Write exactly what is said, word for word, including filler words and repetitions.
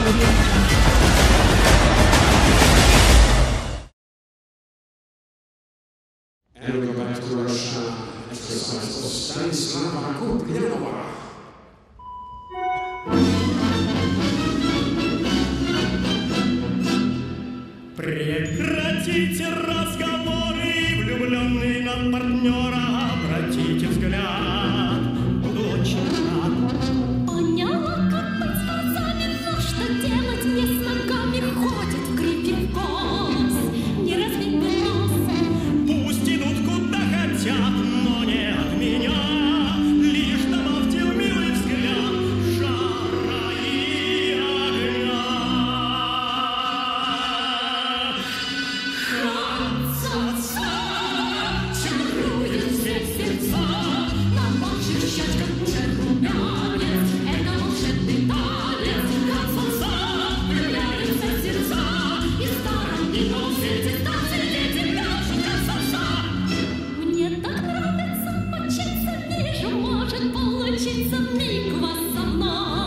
And we go back to our shot exercise. So Stanislava Kuprianova. Прекратите разговоры, влюбленный на партнера, обратите взгляд, буду очень рад. Поняла, как быть с глазами, но что делать, не с ногами ходит в гриппе в голос, не разбить нос. Пусть идут куда хотят, но не от меня, лишь добавьте в милый взгляд жара и огня. Ха-ца-ца, чарует все сердца, нам ощущать, как уже румянец, это волшебный танец. Ха-ца-ца, влюбляются сердца, и в старом вином светит танцы, дети пляшут, ха-ца-ца. Мне так нравится почиться, вижу, может получиться миг вас со мной.